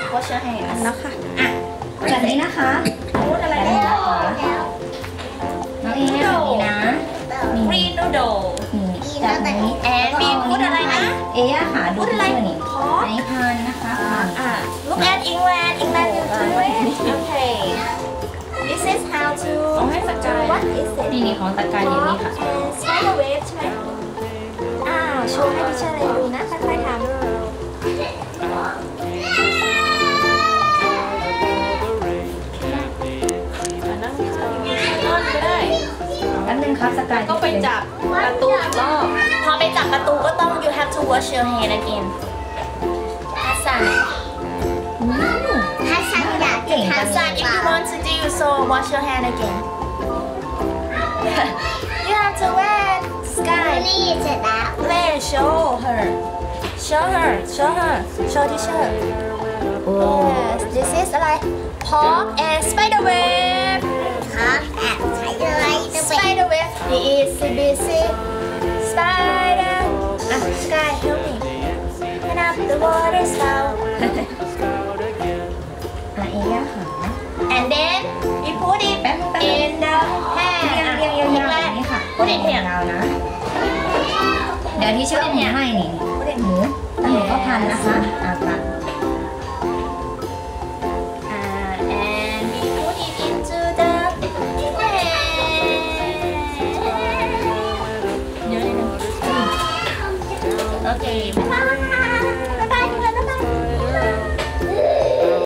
wash your hands แล้วค่ะอ่ะแบบนี้นะคะพูดอะไรนะคะน้องเอเนี่ยแบบนี้นะ green noodle จากนี้ and มีพูดอะไรนะเออะค่ะดูที่นี่ในพันนะคะพัน look at England you do it okay this is how to เอาให้สกาย what is it นี่ของสกายอยู่นี่ค่ะ spider wave ใช่ไหมอ้าวโชว์ให้พี่เชอร์เลยดูนะค่อยๆทำนั่งนอนก็ได้แป๊บนึงครับสกายก็ไปจับประตูอีกรอบพอไปจับประตูก็ต้อง you have to wash your hand again ฮัสซันถ้าฉันอยากจะฮัสทำซัน if you want to do so wash your hand again you have to wear sky นี่เสร็จแล้ว Play show her show her show her show teacher yes this is อะไร pork and spider web ครับแอบใช้เลยจะเป็น spider web easy busy spider อ่ะ Sky help me turn up the water spout อ่ะเออะค่ะ and then we put it แป๊บนึง in the เรียง pan เรียงยาวๆอย่างนี้ค่ะพูดเด็ดเนี่ยยาวๆนะ เดี๋ยวที่เชื่อหมูให้นี่หมูแล้วหนูก็พันนะคะพัน and we put it into the pan เยอะเลยนะโอเค